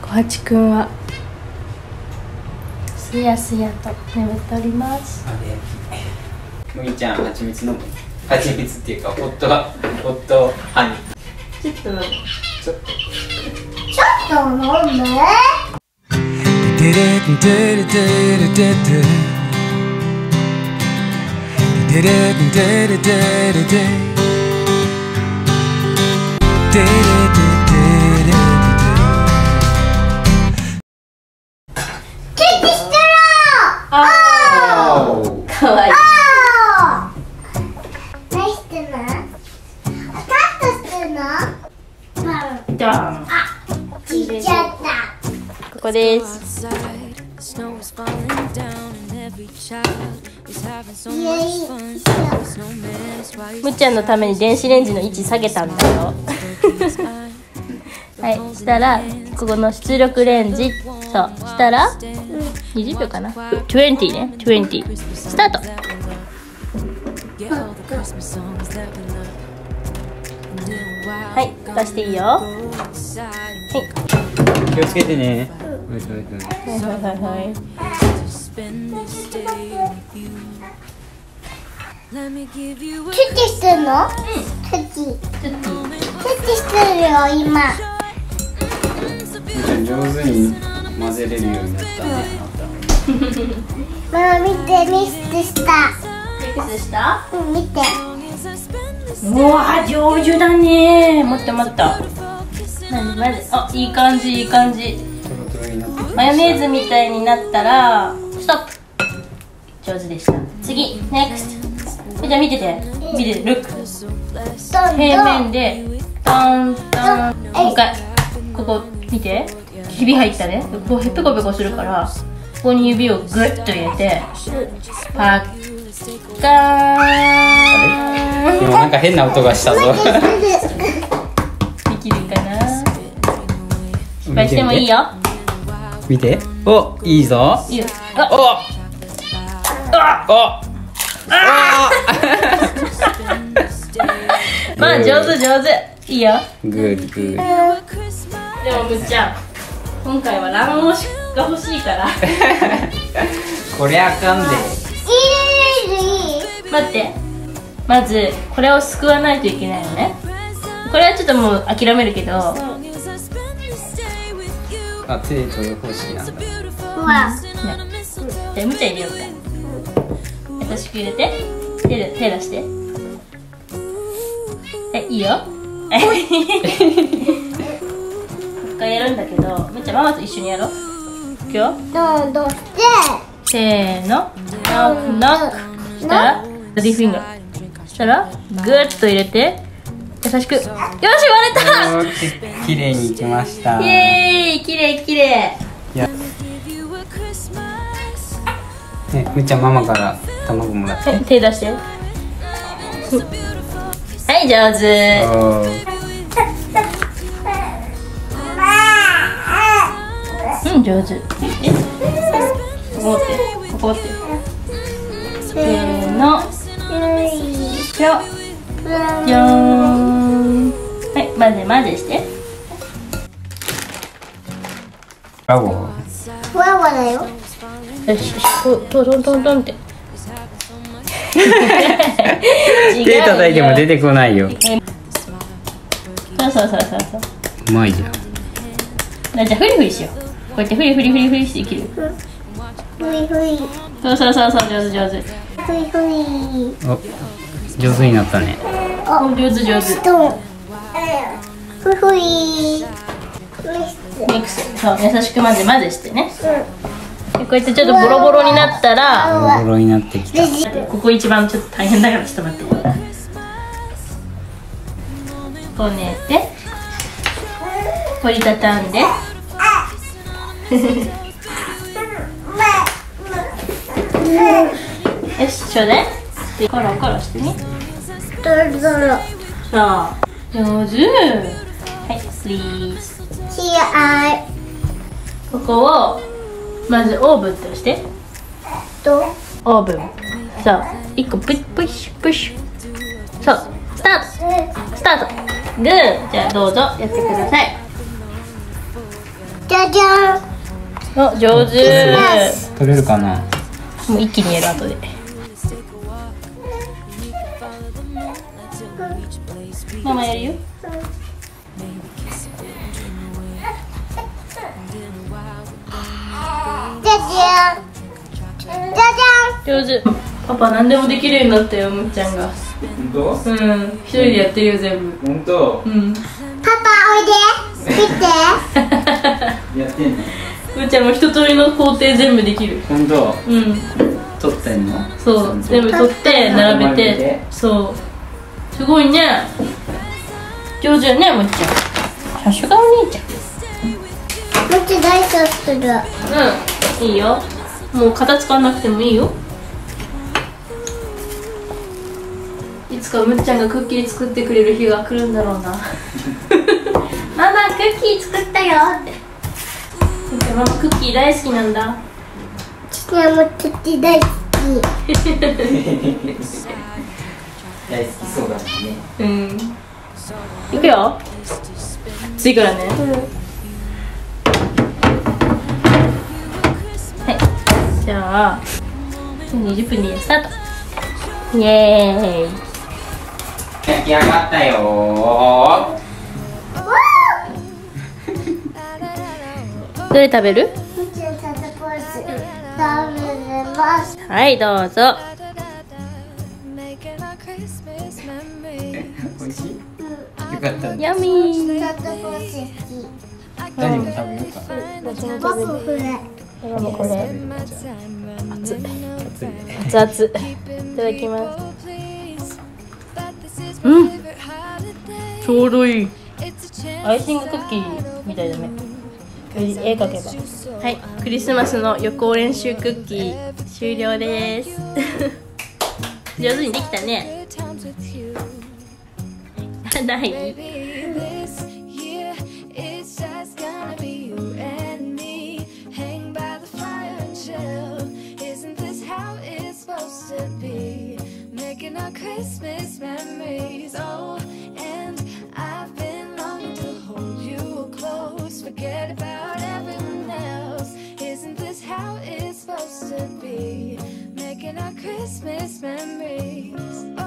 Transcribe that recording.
小八くんはすやすやと眠っております。 麦ちゃん、蜂蜜飲む？蜂蜜っていうか、ホットハニー。 ちょっと飲む。 ちょっと飲む？ かわいい。 何してるの？スタートしてるの？ じゃん。 ちっちゃった。 ここです。むっちゃんのために電子レンジの位置下げたんだよ。はい、したらここの出力レンジ、そうしたら20秒かな。20ね、20スタート。はい、出していいよ。はい。 気をつけてね。 はい。 チュッチしてるの？チュッチしてるよ今。 上手に混ぜれるようになったね。 ママ見て、ミスした。 ミスした？ 見て。 うわー、上手だねー。待った。あ、いい感じ。マヨネーズみたいになったらストップ。上手でした。次、NEXT。じゃあ見てて、ルック。平面でタン。もう一回ここ見て、ひび入ったね。こうペコペコするから、ここに指をグッと入れてパッカーン。 でもなんか変な音がしたぞ。 できるかな。失敗してもいいよ。 見て。お、いいぞ。 いいよ。まあ上手。いいよ。 グー。 でもむっちゃん、今回は卵黄が欲しいから。 こりゃあかんで。 待って、まずこれをすくわないといけないのね。これはちょっともう諦めるけど。 あ、手で取る方式なんだ。 じゃあむっちゃん入れようか。優しく入れて、手出して。はい、いいよ。一回やるんだけど、むっちゃんママと一緒にやろう。いくよ。 どうして？ せーの、ノック。したらボディフィンガー。したらグッと入れて優しく。よし、割れた。 綺麗にいきました。 イエーイ、綺麗。 ね、むっちゃんママから卵もらって。 手出して。はい、上手。上手。ここ持って。せーの。じゃーん。はい、混ぜして。 ブラボー。 ふわふわだよ。 よし、トンって。 手叩いても出てこないよ。 そう。 うまいじゃん。 じゃあフリフリしよう。こうやってフリフリしていける。 ふい。 そう、上手。 ふい。 お、上手になったね。 上手。 ふい。 ミックス。そう、優しく混ぜしてね。こうやってちょっとボロボロになったら、 ボロボロになってきた。 ここ一番ちょっと大変だから、ちょっと待って。こねて折りたたんで。よし、ちょうだい。でコロコロしてね。 ドロ。 そう、上手。はい、プリーズ。ここをまずオーブンとして。オーブン。そう、1個プッシュ。そう、スタート。グー。じゃあどうぞやってください。 じゃじゃん。 お、上手。 取れるかな。 もう一気にやる後で。ママやるよ。 じゃじゃん。じゃじ上手。パパ何でもできるようになったよ、むっちゃんが。 本当？ うん、一人でやってるよ、全部。 本当？ うん。 ゃん。パパおいで。見て。 やってんの？ むっちゃんも一通りの工程全部できる。 本当？ うん。 取ってんの？ そう、全部取って並べて。そう。すごいね。上手やね、むっちゃん。さすがお兄ちゃん。 もっと大事する。 うん、いいよ。もう型使わなくてもいいよ。いつかむっちゃんがクッキー作ってくれる日が来るんだろうな。ママクッキー作ったよって。ママクッキー大好きなんだ。 父はもうクッキー大好き。 大好きそうだもんね。 うん。いくよ。暑いからね。はい。じゃあ20分でスタート。イエーイ。 焼き上がったよどれ食べる？ もちろんサンタポーズ食べれます。 はい、どうぞ。 美味しい？よかったね。 ヤミー。 サンタポーズ好き。 何も食べようか。 僕これ。 これ熱い。熱々。いただきます。うん。ちょうどいい。アイシングクッキーみたいだね。絵描けば。はい、クリスマスの予行練習クッキー終了です。上手にできたね。ない Forget about everyone else. Isn't this how it's supposed to be? Making our Christmas memories.